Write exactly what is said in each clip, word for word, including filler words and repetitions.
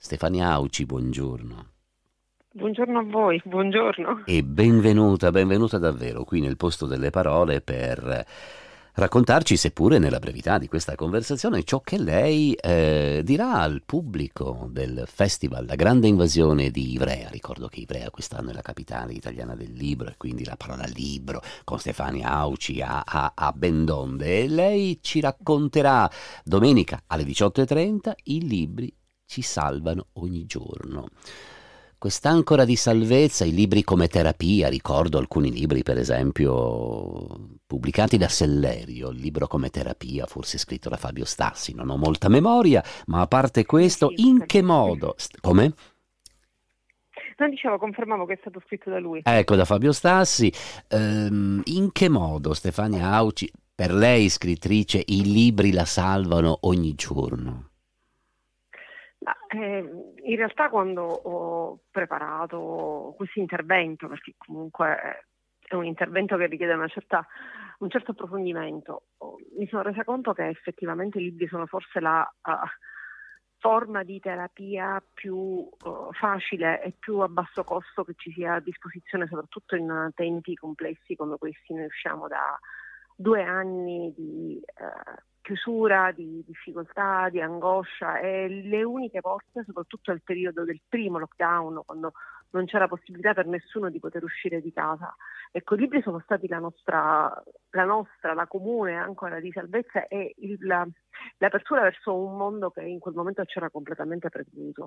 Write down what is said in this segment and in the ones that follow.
Stefania Auci, buongiorno. Buongiorno a voi, buongiorno. E benvenuta, benvenuta davvero qui nel posto delle parole per raccontarci, seppure nella brevità di questa conversazione, ciò che lei eh, dirà al pubblico del festival La Grande Invasione di Ivrea. Ricordo che Ivrea quest'anno è la capitale italiana del libro e quindi la parola libro con Stefania Auci a, a, a ben donde. E lei ci racconterà domenica alle diciotto e trenta i libri ci salvano ogni giorno. Quest'ancora di salvezza, i libri come terapia, ricordo alcuni libri per esempio pubblicati da Sellerio, il libro come terapia, forse scritto da Fabio Stassi, non ho molta memoria, ma a parte Sì, questo, sì, in sì. che modo? St- Come? Non dicevo, confermavo che è stato scritto da lui. Ecco, da Fabio Stassi, ehm, in che modo Stefania Auci, per lei scrittrice, i libri la salvano ogni giorno? Ma, eh, in realtà quando ho preparato questo intervento, perché comunque è un intervento che richiede una certa, un certo approfondimento, oh, mi sono resa conto che effettivamente i libri sono forse la uh, forma di terapia più uh, facile e più a basso costo che ci sia a disposizione, soprattutto in tempi complessi come questi. Noi usciamo da due anni di eh, chiusura, di difficoltà, di angoscia, e le uniche porte, soprattutto nel periodo del primo lockdown, quando non c'era possibilità per nessuno di poter uscire di casa. Ecco, i libri sono stati la nostra, la nostra, la comune ancora di salvezza e il, la, l'apertura verso un mondo che in quel momento c'era completamente precluso.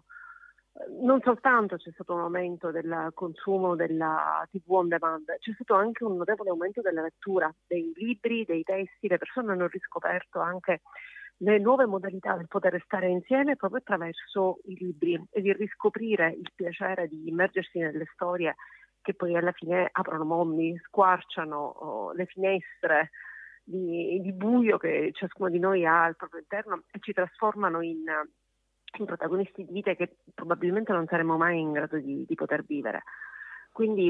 Non soltanto c'è stato un aumento del consumo della T V on demand, c'è stato anche un notevole aumento della lettura dei libri, dei testi. Le persone hanno riscoperto anche le nuove modalità del poter stare insieme proprio attraverso i libri e di riscoprire il piacere di immergersi nelle storie che poi alla fine aprono mondi, squarciano oh, le finestre di, di buio che ciascuno di noi ha al proprio interno e ci trasformano in in protagonisti di vite che probabilmente non saremo mai in grado di, di poter vivere. Quindi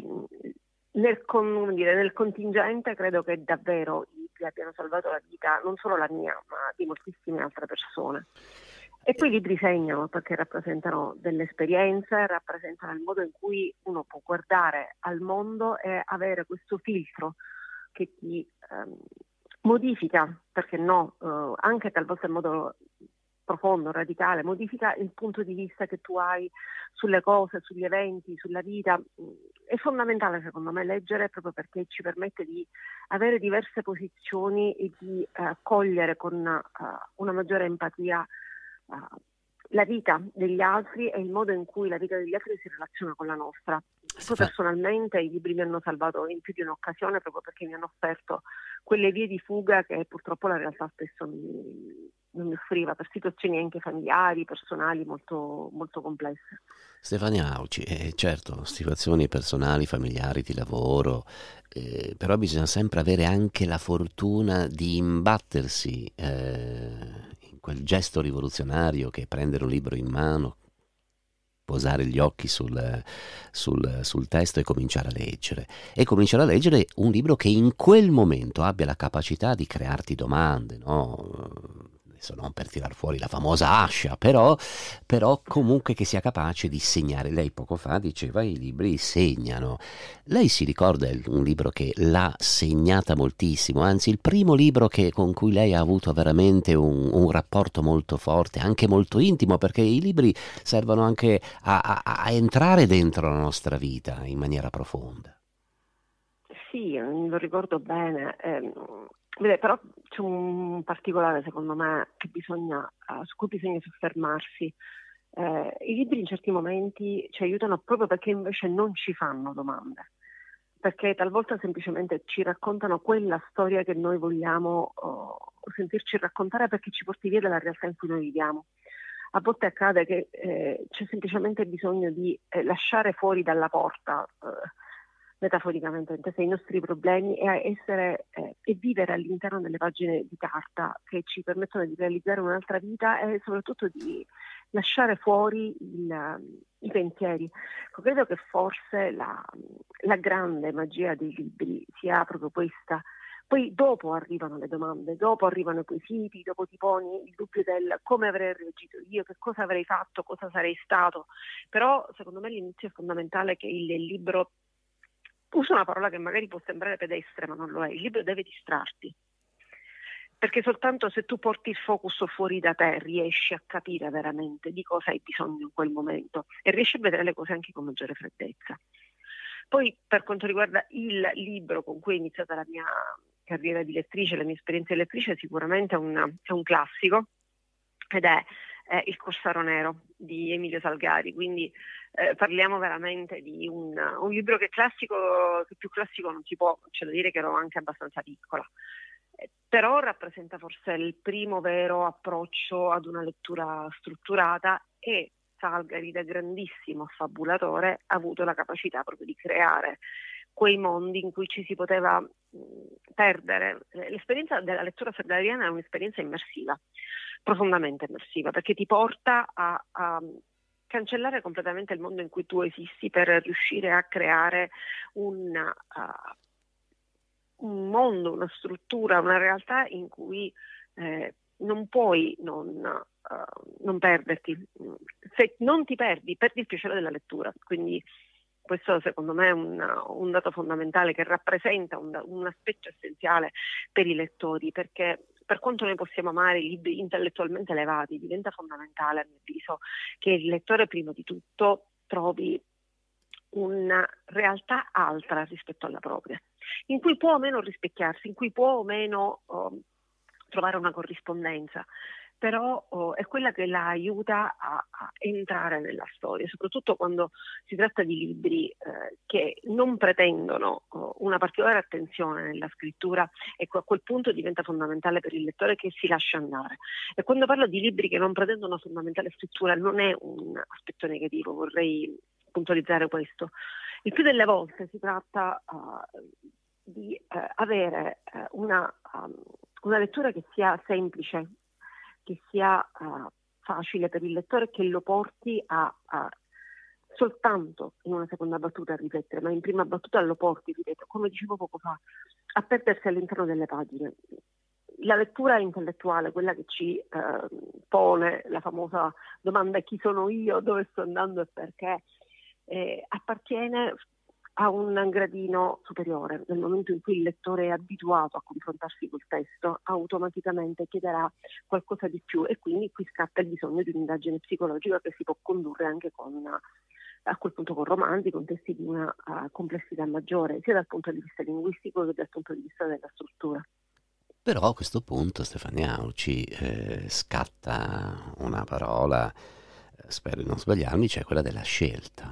nel, con, dire, nel contingente credo che davvero i libri abbiano salvato la vita, non solo la mia, ma di moltissime altre persone. E poi i libri segnano perché rappresentano delle esperienze, rappresentano il modo in cui uno può guardare al mondo e avere questo filtro che ti ehm, modifica, perché no, eh, anche talvolta in modo profondo, radicale, modifica il punto di vista che tu hai sulle cose, sugli eventi, sulla vita. È fondamentale secondo me leggere proprio perché ci permette di avere diverse posizioni e di eh, cogliere con uh, una maggiore empatia uh, la vita degli altri e il modo in cui la vita degli altri si relaziona con la nostra. Poi Stefa- personalmente i libri mi hanno salvato in più di un'occasione proprio perché mi hanno offerto quelle vie di fuga che purtroppo la realtà spesso mi, non mi offriva, per situazioni anche familiari, personali molto, molto complesse. Stefania Auci, eh, certo, situazioni personali, familiari, di lavoro, eh, però bisogna sempre avere anche la fortuna di imbattersi eh, in quel gesto rivoluzionario che è prendere un libro in mano, posare gli occhi sul, sul, sul testo e cominciare a leggere. E cominciare a leggere un libro che in quel momento abbia la capacità di crearti domande, no? Adesso non per tirar fuori la famosa ascia, però, però comunque che sia capace di segnare. Lei poco fa diceva i libri segnano. Lei si ricorda il- un libro che l'ha segnata moltissimo, anzi il primo libro che- con cui lei ha avuto veramente un, un rapporto molto forte, anche molto intimo, perché i libri servono anche a, a- a entrare dentro la nostra vita in maniera profonda. Sì, lo ricordo bene. ehm, vede, però c'è un particolare secondo me che bisogna, eh, su cui bisogna soffermarsi. Eh, I libri in certi momenti ci aiutano proprio perché invece non ci fanno domande, perché talvolta semplicemente ci raccontano quella storia che noi vogliamo oh, sentirci raccontare perché ci porti via dalla realtà in cui noi viviamo. A volte accade che eh, c'è semplicemente bisogno di eh, lasciare fuori dalla porta, eh, metaforicamente intesa, i nostri problemi e, essere, eh, e vivere all'interno delle pagine di carta che ci permettono di realizzare un'altra vita e soprattutto di lasciare fuori il, i pensieri. Ecco, credo che forse la, la grande magia dei libri sia proprio questa, Poi dopo arrivano le domande, dopo arrivano i quesiti, dopo ti poni il dubbio del come avrei reagito io, che cosa avrei fatto, cosa sarei stato. Però secondo me l'inizio è fondamentale, che il, il libro, uso una parola che magari può sembrare pedestre ma non lo è, il libro deve distrarti. Perché soltanto se tu porti il focus fuori da te riesci a capire veramente di cosa hai bisogno in quel momento e riesci a vedere le cose anche con maggiore freddezza. Poi per quanto riguarda il libro con cui è iniziata la mia carriera di lettrice, la mia esperienza di lettrice, sicuramente è, una, è un classico ed è, è Il Corsaro Nero di Emilio Salgari, quindi eh, parliamo veramente di un, un libro che è classico, che più classico non si può, c'è da dire che ero anche abbastanza piccola. Però rappresenta forse il primo vero approccio ad una lettura strutturata e Salgari, da grandissimo affabulatore, ha avuto la capacità proprio di creare quei mondi in cui ci si poteva mh, perdere. L'esperienza della lettura salgariana è un'esperienza immersiva, profondamente immersiva, perché ti porta a, a cancellare completamente il mondo in cui tu esisti per riuscire a creare una... Uh, un mondo, una struttura, una realtà in cui eh, non puoi non, uh, non perderti. Se non ti perdi, perdi il piacere della lettura. Quindi questo secondo me è un, un dato fondamentale che rappresenta un, un aspetto essenziale per i lettori, perché per quanto noi possiamo amare i libri intellettualmente elevati, diventa fondamentale, a mio avviso, che il lettore prima di tutto trovi una realtà altra rispetto alla propria, in cui può o meno rispecchiarsi, in cui può o meno oh, trovare una corrispondenza, però oh, è quella che la aiuta a, a entrare nella storia, soprattutto quando si tratta di libri eh, che non pretendono oh, una particolare attenzione nella scrittura. Ecco, a quel punto diventa fondamentale per il lettore che si lascia andare. E quando parlo di libri che non pretendono una fondamentale scrittura non è un aspetto negativo, vorrei puntualizzare questo. Il più delle volte si tratta uh, di uh, avere uh, una, um, una lettura che sia semplice, che sia uh, facile per il lettore, che lo porti a, a soltanto in una seconda battuta a riflettere, ma in prima battuta lo porti, ripeto, come dicevo poco fa, a perdersi all'interno delle pagine. La lettura intellettuale, quella che ci eh, pone la famosa domanda chi sono io, dove sto andando e perché, Eh, appartiene a un gradino superiore. Nel momento in cui il lettore è abituato a confrontarsi col testo, automaticamente chiederà qualcosa di più e quindi qui scatta il bisogno di un'indagine psicologica che si può condurre anche con una, a quel punto con romanzi, con testi di una uh, complessità maggiore, sia dal punto di vista linguistico che dal punto di vista della struttura. Però a questo punto, Stefania Auci, eh, scatta una parola, spero di non sbagliarmi, cioè quella della scelta.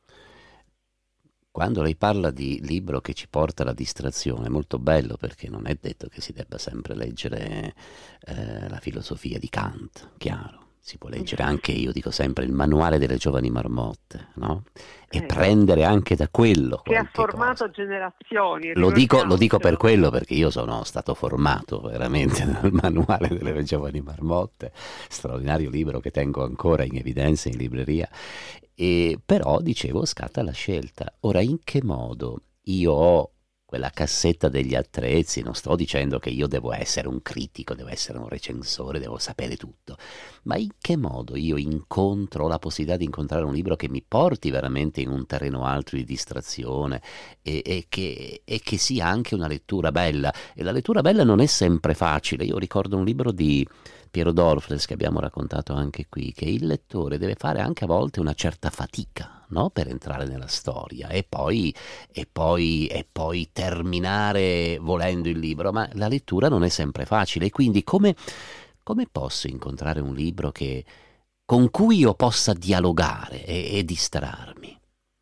Quando lei parla di libro che ci porta alla distrazione, è molto bello, perché non è detto che si debba sempre leggere eh, la filosofia di Kant, chiaro. Si può leggere anche, io dico sempre, il manuale delle giovani marmotte, no? E Eh, prendere anche da quello che ha qualche formato cosa. generazioni. Lo dico, lo dico per ricordiamocelo. quello, perché io sono stato formato veramente dal manuale delle giovani marmotte, straordinario libro che tengo ancora in evidenza in libreria. E però, dicevo, scatta la scelta. Ora, in che modo io ho quella cassetta degli attrezzi? Non sto dicendo che io devo essere un critico, devo essere un recensore, devo sapere tutto, ma in che modo io incontro, ho la possibilità di incontrare un libro che mi porti veramente in un terreno alto di distrazione e, e, che, e che sia anche una lettura bella? E la lettura bella non è sempre facile. Io ricordo un libro di Piero Dorfles, che abbiamo raccontato anche qui, che il lettore deve fare anche a volte una certa fatica, no? Per entrare nella storia e poi, e, poi, e poi terminare volendo il libro, ma la lettura non è sempre facile. E quindi come, come posso incontrare un libro che, con cui io possa dialogare e, e distrarmi?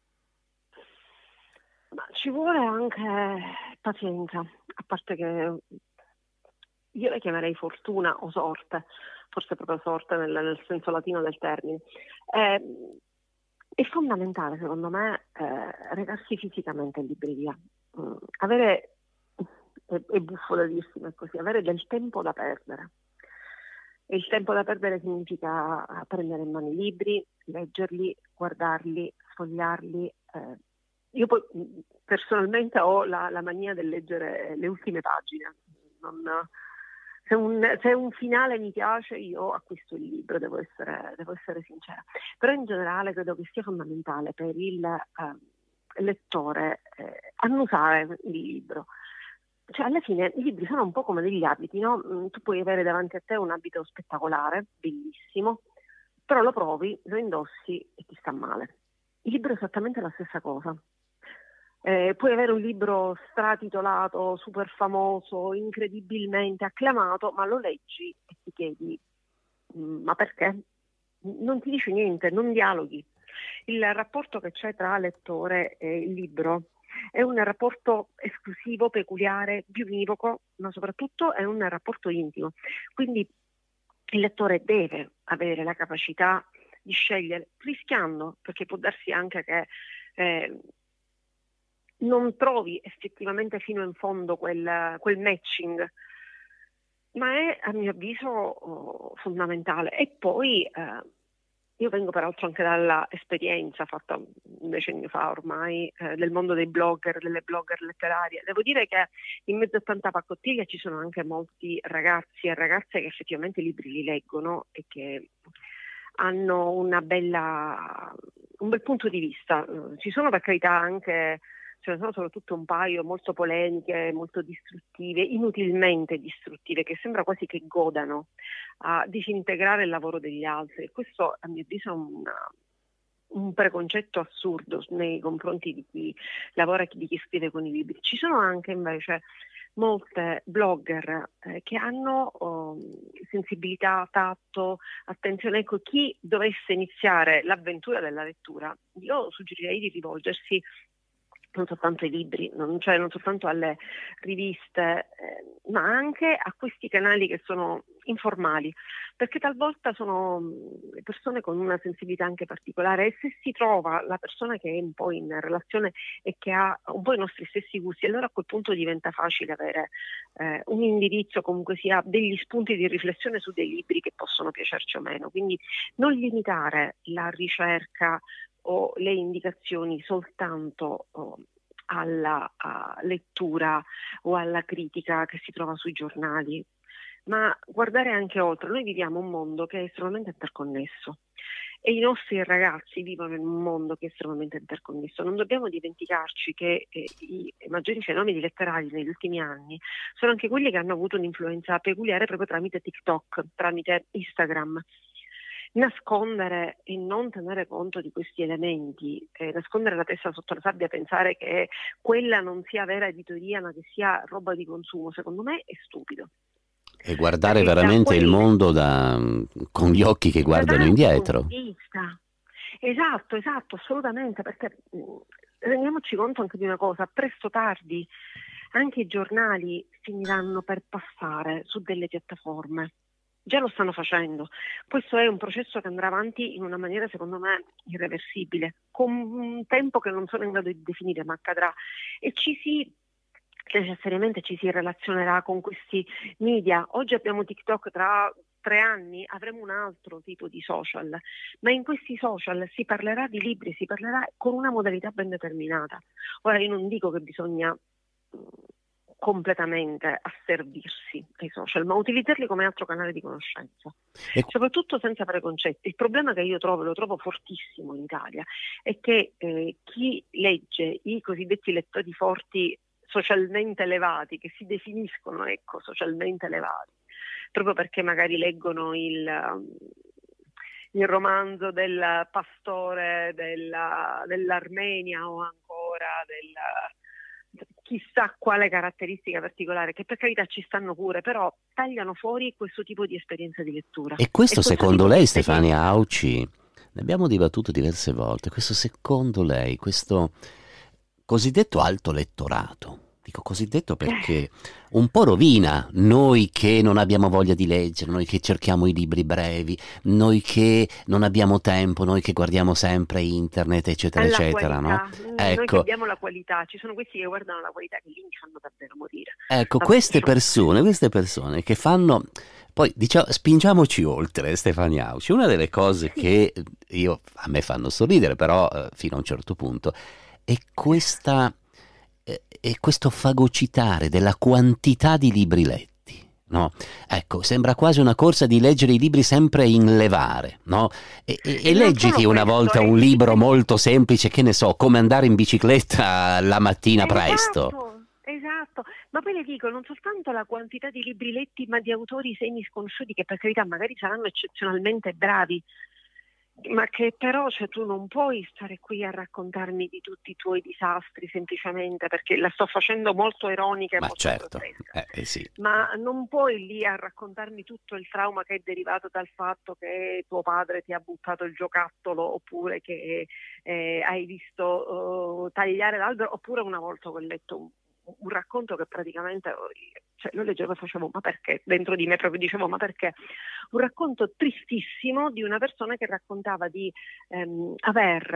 Ma ci vuole anche pazienza, a parte che io la chiamerei fortuna o sorte, forse proprio sorte nel, nel senso latino del termine. Eh, è fondamentale, secondo me, eh, recarsi fisicamente in libreria. Mm, avere, è, è buffo da dirsi, ma è così, avere del tempo da perdere. E il tempo da perdere significa prendere in mano i libri, leggerli, guardarli, sfogliarli, eh, io poi personalmente ho la, la mania del leggere le ultime pagine. Non, se, un, se un finale mi piace, io acquisto il libro, devo essere, devo essere sincera. Però in generale credo che sia fondamentale per il eh, lettore eh, annusare il libro. Cioè, alla fine i libri sono un po' come degli abiti, no? Tu puoi avere davanti a te un abito spettacolare, bellissimo, però lo provi, lo indossi e ti sta male. Il libro è esattamente la stessa cosa. Eh, puoi avere un libro stratitolato, super famoso, incredibilmente acclamato, ma lo leggi e ti chiedi, ma perché? Non ti dice niente, non dialoghi. Il rapporto che c'è tra lettore e il libro è un rapporto esclusivo, peculiare, bionivoco, ma soprattutto è un rapporto intimo. Quindi il lettore deve avere la capacità di scegliere, rischiando, perché può darsi anche che eh, non trovi effettivamente fino in fondo quel, quel matching, ma è a mio avviso oh, fondamentale. E poi eh, io vengo peraltro anche dalla esperienza fatta un decennio fa ormai eh, del mondo dei blogger, delle blogger letterarie. Devo dire che in mezzo a tanta paccottiglia ci sono anche molti ragazzi e ragazze che effettivamente i libri li leggono e che hanno una bella, un bel punto di vista. Ci sono per carità anche, ce ne sono soprattutto un paio molto polemiche, molto distruttive, inutilmente distruttive, che sembra quasi che godano a disintegrare il lavoro degli altri. E questo a mio avviso è una, un preconcetto assurdo nei confronti di chi lavora e di chi scrive con i libri. Ci sono anche invece molte blogger eh, che hanno oh, sensibilità, tatto, attenzione. Ecco, chi dovesse iniziare l'avventura della lettura, io suggerirei di rivolgersi non soltanto ai libri, non, cioè non soltanto alle riviste, eh, ma anche a questi canali che sono informali, perché talvolta sono persone con una sensibilità anche particolare, e se si trova la persona che è un po' in relazione e che ha un po' i nostri stessi gusti, allora a quel punto diventa facile avere eh, un indirizzo, comunque sia degli spunti di riflessione su dei libri che possono piacerci o meno. Quindi non limitare la ricerca o le indicazioni soltanto oh, alla lettura o alla critica che si trova sui giornali, ma guardare anche oltre. Noi viviamo un mondo che è estremamente interconnesso e i nostri ragazzi vivono in un mondo che è estremamente interconnesso. Non dobbiamo dimenticarci che eh, i maggiori fenomeni letterari negli ultimi anni sono anche quelli che hanno avuto un'influenza peculiare proprio tramite TikTok, tramite Instagram. Nascondere e non tenere conto di questi elementi, eh, nascondere la testa sotto la sabbia, pensare che quella non sia vera editoria ma che sia roba di consumo, secondo me è stupido. E guardare perché veramente il mondo da, con gli occhi che guardano indietro. Esatto, esatto, assolutamente, perché mh, rendiamoci conto anche di una cosa: presto o tardi anche i giornali finiranno per passare su delle piattaforme. Già lo stanno facendo. Questo è un processo che andrà avanti in una maniera secondo me irreversibile, con un tempo che non sono in grado di definire, ma accadrà, e ci si necessariamente ci si relazionerà con questi media. Oggi abbiamo TikTok, tra tre anni avremo un altro tipo di social, ma in questi social si parlerà di libri, si parlerà con una modalità ben determinata. Ora io non dico che bisogna completamente asservirsi ai social, ma utilizzarli come altro canale di conoscenza, e soprattutto senza preconcetti. Il problema che io trovo, lo trovo fortissimo in Italia, è che eh, chi legge i cosiddetti lettori forti socialmente elevati, che si definiscono ecco socialmente elevati, proprio perché magari leggono il, il romanzo del pastore della, dell'Armenia o ancora del chissà quale caratteristica particolare, che per carità ci stanno pure, però tagliano fuori questo tipo di esperienza di lettura. E questo, e questo secondo lei, Stefania Auci, ne abbiamo dibattuto diverse volte, questo secondo lei, questo cosiddetto alto lettorato, dico cosiddetto perché un po' rovina noi che non abbiamo voglia di leggere, noi che cerchiamo i libri brevi, noi che non abbiamo tempo, noi che guardiamo sempre internet, eccetera, alla eccetera, qualità. no? Noi Ecco. che abbiamo la qualità, ci sono questi che guardano la qualità, che lì mi fanno davvero morire. Ecco, Ma queste diciamo... persone, queste persone che fanno... Poi diciamo, spingiamoci oltre, Stefania Auci. Una delle cose che io, a me fanno sorridere, però eh, fino a un certo punto, è questa eh, è questo fagocitare della quantità di libri letti. No? Ecco, sembra quasi una corsa di leggere i libri sempre in levare, no? E, e, E e non solo leggiti una questo, volta è un i libro libri. molto semplice, che ne so, come andare in bicicletta la mattina presto. Esatto, esatto, ma poi le dico non soltanto la quantità di libri letti, ma di autori semi sconosciuti che per carità magari saranno eccezionalmente bravi, ma che però cioè, tu non puoi stare qui a raccontarmi di tutti i tuoi disastri semplicemente perché la sto facendo molto ironica e Ma molto certo, grottesca, eh, eh sì. ma non puoi lì a raccontarmi tutto il trauma che è derivato dal fatto che tuo padre ti ha buttato il giocattolo oppure che eh, hai visto uh, tagliare l'albero, oppure una volta ho letto un, un racconto che praticamente cioè, lo leggevo e facevo ma perché? Dentro di me proprio dicevo ma perché? Un racconto tristissimo di una persona che raccontava di ehm, aver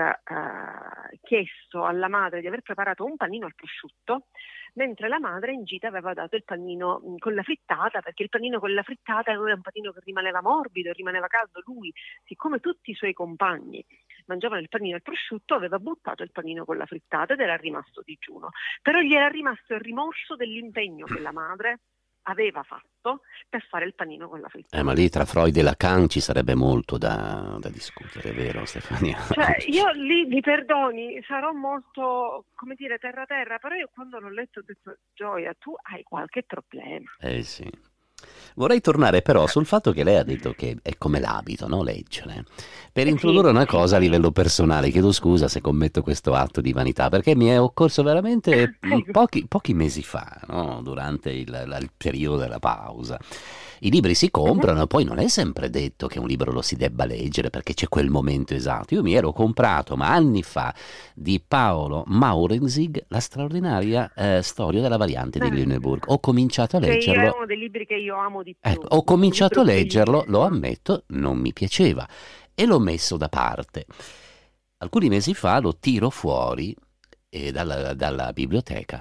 eh, chiesto alla madre di aver preparato un panino al prosciutto mentre la madre in gita aveva dato il panino mh, con la frittata, perché il panino con la frittata era un panino che rimaneva morbido, rimaneva caldo. Lui, siccome tutti i suoi compagni mangiavano il panino al prosciutto, aveva buttato il panino con la frittata ed era rimasto digiuno. Però gli era rimasto il rimorso dell'impegno che la madre aveva fatto per fare il panino con la frittata. Eh, ma lì tra Freud e Lacan ci sarebbe molto da, da discutere, vero Stefania? Cioè, io lì, mi perdoni, sarò molto, come dire, terra terra, però io quando l'ho letto ho detto, Gioia, tu hai qualche problema. Eh sì. Vorrei tornare però sul fatto che lei ha detto che è come l'abito, no? Leggere. Per Eh introdurre sì, una sì, cosa a sì. livello personale, chiedo scusa se commetto questo atto di vanità, perché mi è occorso veramente mh, Prego. pochi, pochi mesi fa, no? Durante il, la- il periodo della pausa. I libri si Mhm. comprano, poi non è sempre detto che un libro lo si debba leggere perché c'è quel momento esatto. Io mi ero comprato, ma anni fa, di Paolo Maurenzig, la straordinaria eh, storia della variante di Eh, Lüneburg. Ho cominciato a che io è leggerlo. uno dei libri che io amo di Ecco, più, ho un cominciato libro a leggerlo, lo bellissimo. ammetto, non mi piaceva e l'ho messo da parte. Alcuni mesi fa lo tiro fuori eh, dalla, dalla biblioteca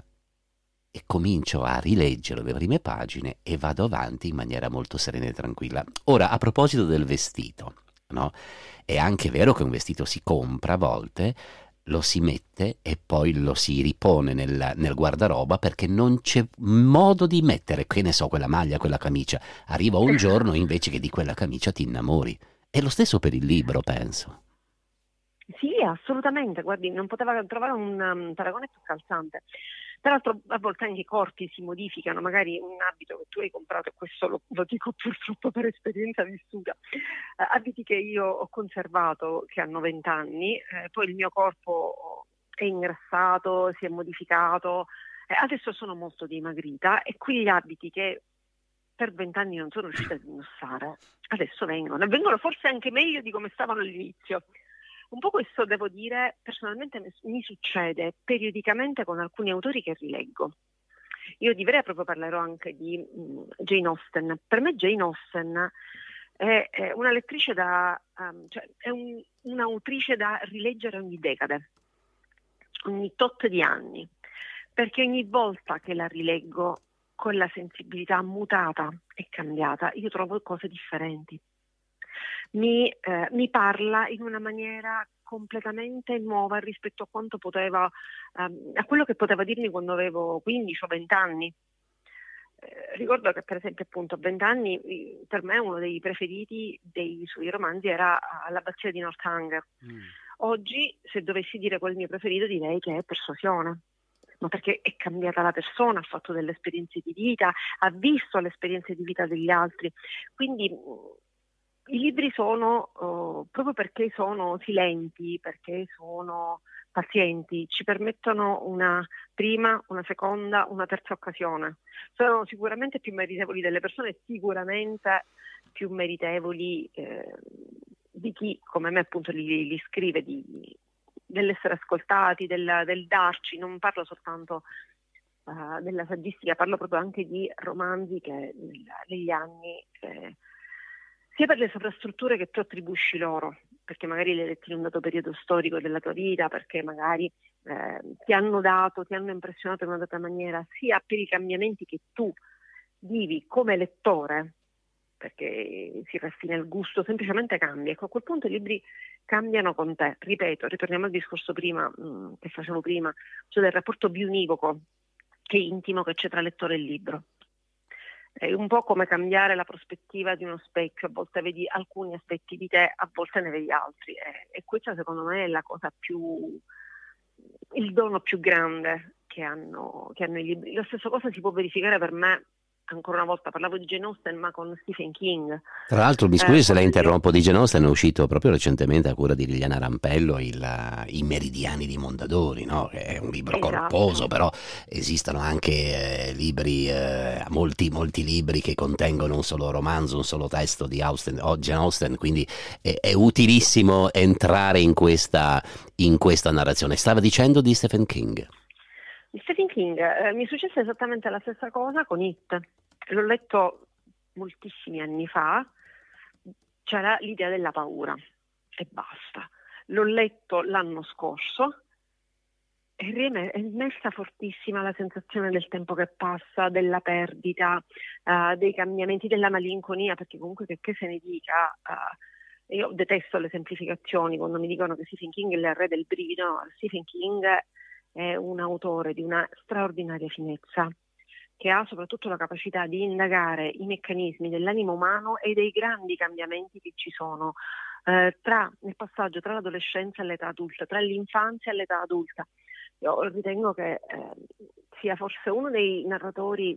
e comincio a rileggere le prime pagine e vado avanti in maniera molto serena e tranquilla. Ora, a proposito del vestito, no? È anche vero che un vestito si compra a volte, lo si mette e poi lo si ripone nel, nel guardaroba perché non c'è modo di mettere, che ne so, quella maglia, quella camicia. Arriva un giorno Esatto. invece che di quella camicia ti innamori. È lo stesso per il libro, penso. Sì, assolutamente, guardi, non poteva trovare un um, paragone più calzante. Peraltro a volte anche i corpi si modificano, magari un abito che tu hai comprato, e questo lo, lo dico purtroppo per esperienza vissuta, eh, abiti che io ho conservato, che hanno venti anni, eh, poi il mio corpo è ingrassato, si è modificato, eh, adesso sono molto dimagrita e qui gli abiti che per vent'anni non sono riuscita ad indossare, adesso vengono, e vengono forse anche meglio di come stavano all'inizio. Un po' questo devo dire, personalmente mi succede periodicamente con alcuni autori che rileggo. Io di Ivrea proprio parlerò anche di um, Jane Austen. Per me Jane Austen è, è una lettrice da, um, cioè è un, un'autrice da rileggere ogni decade, ogni tot di anni, perché ogni volta che la rileggo con la sensibilità mutata e cambiata, io trovo cose differenti. Mi, eh, mi parla in una maniera completamente nuova rispetto a quanto poteva, ehm, a quello che poteva dirmi quando avevo quindici o venti anni. Eh, ricordo che per esempio appunto a venti anni per me uno dei preferiti dei suoi romanzi era L'Abbazia di Northanger. Mm. Oggi se dovessi dire qual è il mio preferito direi che è Persuasione, ma perché è cambiata la persona, ha fatto delle esperienze di vita, ha visto le esperienze di vita degli altri, quindi i libri sono, uh, proprio perché sono silenti, perché sono pazienti, ci permettono una prima, una seconda, una terza occasione. Sono sicuramente più meritevoli delle persone, sicuramente più meritevoli eh, di chi, come me appunto, li, li scrive, di, dell'essere ascoltati, del, del darci. Non parlo soltanto uh, della saggistica, parlo proprio anche di romanzi che negli anni... Eh, sia per le sovrastrutture che tu attribuisci loro, perché magari le hai letti in un dato periodo storico della tua vita, perché magari eh, ti hanno dato, ti hanno impressionato in una data maniera, sia per i cambiamenti che tu vivi come lettore, perché si raffina il gusto, semplicemente cambia. Ecco, a quel punto i libri cambiano con te. Ripeto, ritorniamo al discorso prima mh, che facevo prima, cioè del rapporto bionivoco che intimo che c'è tra lettore e libro. È un po' come cambiare la prospettiva di uno specchio, a volte vedi alcuni aspetti di te, a volte ne vedi altri, e, e questa secondo me è la cosa più, il dono più grande che hanno, che hanno i libri. La stessa cosa si può verificare per me, ancora una volta parlavo di Jane Austen, ma con Stephen King. Tra l'altro, mi scusi Eh, se la quando io- interrompo, di Jane Austen è uscito proprio recentemente a cura di Liliana Rampello il, eh, I Meridiani di Mondadori, no? Che è un libro corposo, Esatto. però esistono anche eh, libri, eh, molti, molti libri che contengono un solo romanzo, un solo testo di Austen, o Jane Austen, quindi è, è utilissimo entrare in questa, in questa narrazione. Stava dicendo di Stephen King. Di Stephen King, eh, mi è successa esattamente la stessa cosa con It. L'ho letto moltissimi anni fa, c'era l'idea della paura e basta. L'ho letto l'anno scorso e rieme- è rimessa fortissima la sensazione del tempo che passa, della perdita, eh, dei cambiamenti, della malinconia, perché comunque che, che se ne dica, eh, io detesto le semplificazioni quando mi dicono che Stephen King è il re del brivido. No, Stephen King è un autore di una straordinaria finezza, che ha soprattutto la capacità di indagare i meccanismi dell'animo umano e dei grandi cambiamenti che ci sono eh, tra nel passaggio tra l'adolescenza e l'età adulta, tra l'infanzia e l'età adulta. Io ritengo che eh, sia forse uno dei narratori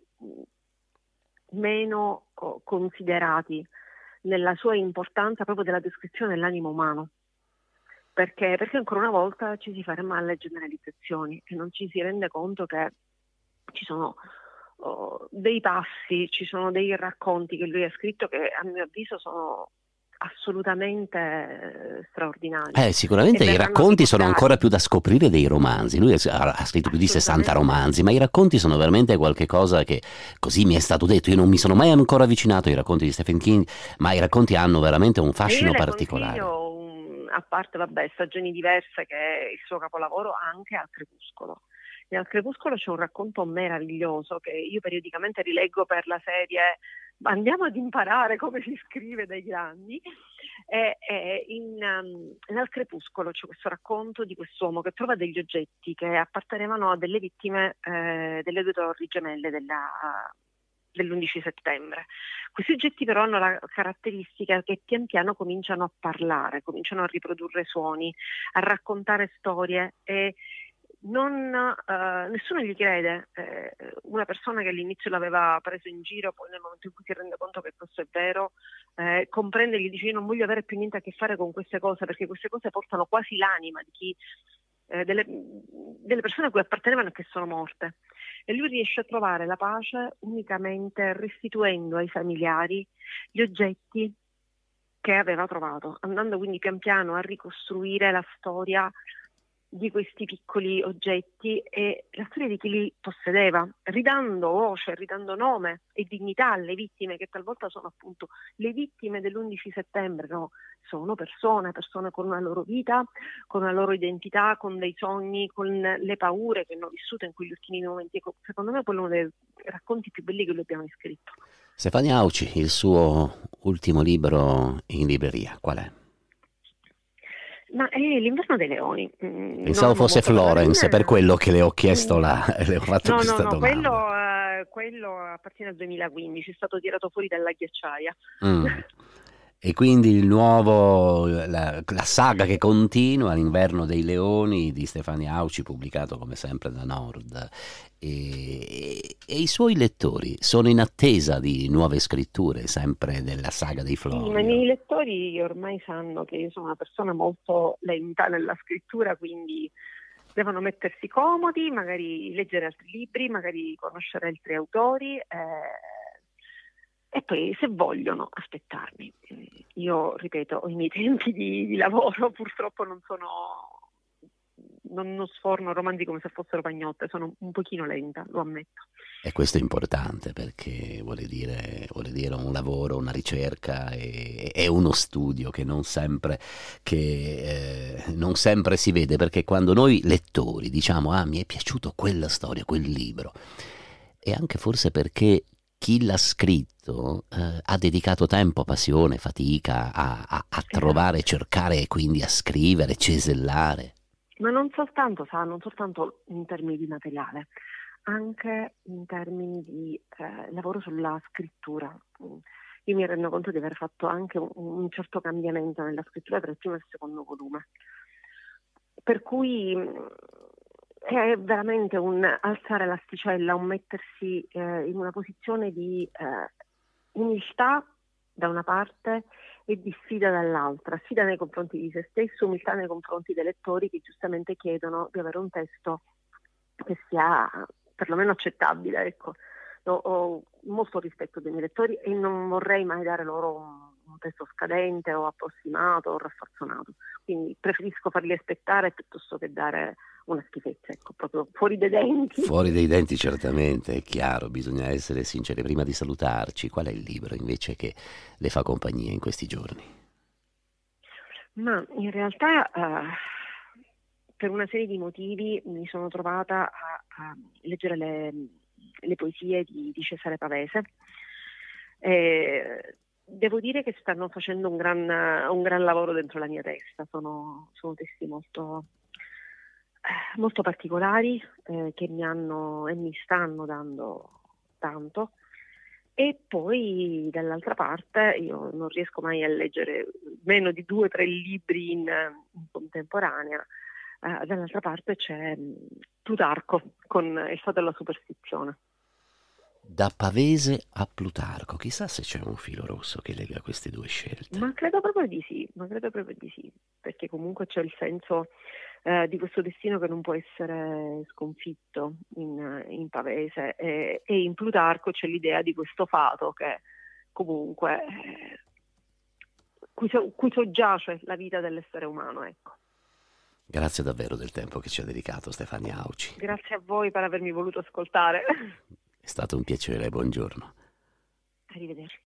meno oh, considerati nella sua importanza proprio della descrizione dell'animo umano. Perché? Perché ancora una volta ci si ferma alle generalizzazioni e non ci si rende conto che ci sono oh, dei passi, ci sono dei racconti che lui ha scritto che a mio avviso sono assolutamente eh, straordinari. Eh, sicuramente E i verranno racconti sono ricordati. ancora più da scoprire dei romanzi. Lui ha, ha scritto più di sessanta Assolutamente. romanzi, ma i racconti sono veramente qualche cosa che, così mi è stato detto, io non mi sono mai ancora avvicinato ai racconti di Stephen King, ma i racconti hanno veramente un E io fascino le particolare. consiglio, un- a parte vabbè, Stagioni diverse, che è il suo capolavoro, anche Al Crepuscolo. E Al Crepuscolo c'è un racconto meraviglioso che io periodicamente rileggo per la serie Andiamo ad imparare come si scrive dai grandi. E, e in, um, Al Crepuscolo c'è questo racconto di quest'uomo che trova degli oggetti che appartenevano a delle vittime eh, delle due torri gemelle della, dell'undici settembre. Questi oggetti però hanno la caratteristica che pian piano cominciano a parlare, cominciano a riprodurre suoni, a raccontare storie e non, eh, nessuno gli crede. Eh, una persona che all'inizio l'aveva preso in giro, poi nel momento in cui si rende conto che questo è vero, eh, comprende e gli dice: io non voglio avere più niente a che fare con queste cose, perché queste cose portano quasi l'anima di chi, eh, delle, delle persone a cui appartenevano e che sono morte. E lui riesce a trovare la pace unicamente restituendo ai familiari gli oggetti che aveva trovato, andando quindi pian piano a ricostruire la storia di questi piccoli oggetti e la storia di chi li possedeva, ridando voce, ridando nome e dignità alle vittime, che talvolta sono appunto le vittime dell'undici settembre, no? Sono persone, persone con una loro vita, con una loro identità, con dei sogni, con le paure che hanno vissuto in quegli ultimi momenti. Secondo me quello è uno dei racconti più belli che lui abbiamo scritto. Stefania Auci, il suo ultimo libro in libreria, qual è? Ma è L'inverno dei leoni. Mm, Pensavo non fosse molto Florence, è per parlarne. quello che le ho chiesto Mm. la, le ho fatto No, no, questa no, domanda. quello, eh, quello appartiene al duemilaquindici, è stato tirato fuori dalla ghiacciaia. Mm. E quindi il nuovo, la, la saga che continua, L'Inverno dei Leoni di Stefania Auci, pubblicato come sempre da Nord. E, e i suoi lettori sono in attesa di nuove scritture, sempre della saga dei Sì, ma i Florio. miei lettori ormai sanno che io sono una persona molto lenta nella scrittura, quindi devono mettersi comodi, magari leggere altri libri, magari conoscere altri autori. Eh, E poi se vogliono aspettarmi. Io ripeto, ho i miei tempi di, di lavoro, purtroppo non sono, non, non sforno romanzi come se fossero pagnotte, sono un pochino lenta, lo ammetto. E questo è importante perché vuole dire, vuole dire un lavoro, una ricerca e, e uno studio che non sempre, che, eh, non sempre si vede, perché quando noi lettori diciamo ah mi è piaciuto quella storia, quel libro, e anche forse perché chi l'ha scritto eh, ha dedicato tempo, passione, fatica a, a, a trovare, Esatto. cercare e quindi a scrivere, cesellare. Ma non soltanto, sa, non soltanto in termini di materiale, anche in termini di eh, lavoro sulla scrittura. Mm. Io mi rendo conto di aver fatto anche un, un certo cambiamento nella scrittura tra il primo e il secondo volume. Per cui mh, è veramente un alzare l'asticella, un mettersi eh, in una posizione di eh, umiltà da una parte e di sfida dall'altra, sfida nei confronti di se stesso, umiltà nei confronti dei lettori che giustamente chiedono di avere un testo che sia perlomeno accettabile, ecco. No, ho molto rispetto dei miei lettori e non vorrei mai dare loro un, un testo scadente o approssimato o raffazzonato, quindi preferisco farli aspettare piuttosto che dare una schifezza, ecco, proprio fuori dai denti. Fuori dai denti certamente, è chiaro, bisogna essere sinceri. Prima di salutarci, qual è il libro invece che le fa compagnia in questi giorni? Ma in realtà eh, per una serie di motivi mi sono trovata a, a leggere le, le poesie di, di Cesare Pavese. Eh, devo dire che stanno facendo un gran, un gran lavoro dentro la mia testa, sono, sono testi molto, eh, molto particolari eh, che mi hanno e mi stanno dando tanto. E poi dall'altra parte io non riesco mai a leggere meno di due o tre libri in, in contemporanea. Uh, dall'altra parte c'è mh, Plutarco con il Stato della superstizione. Da Pavese a Plutarco, chissà se c'è un filo rosso che lega queste due scelte. Ma credo proprio di sì, ma credo proprio di sì, perché comunque c'è il senso eh, di questo destino che non può essere sconfitto in, in Pavese e, e in Plutarco c'è l'idea di questo fato che comunque eh, cui, so, cui soggiace la vita dell'essere umano, ecco. Grazie davvero del tempo che ci ha dedicato Stefania Auci. Grazie a voi per avermi voluto ascoltare. È stato un piacere, buongiorno. Arrivederci.